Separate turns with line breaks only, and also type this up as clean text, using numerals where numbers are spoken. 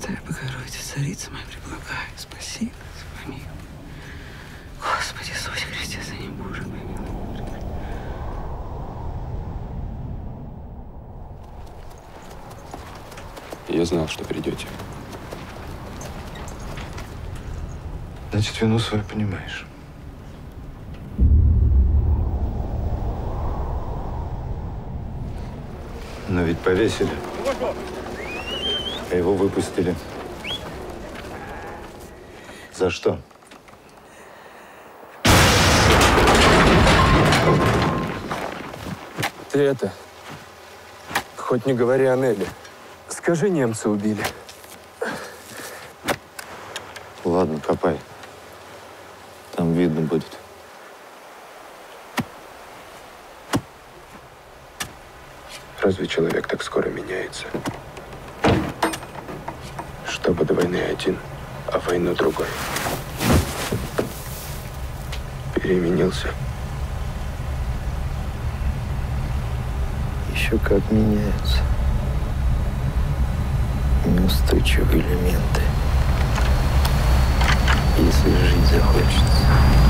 Пресвятая Богородица, царица моя, преблагай, спаси нас, помилуй. Господи Иисусе Христе, за ним Боже, помилуй.
Я знал, что придете.
Значит, вину свою понимаешь. Но ведь повесили. А его выпустили. За что?
Ты это, хоть не говори о Нелли. Скажи, немца убили.
Ладно, копай. Там видно будет.
Разве человек так скоро меняется? Чтобы до войны один, а в войну другой. Переменился.
Еще как меняются неустойчивые элементы, если жить захочется.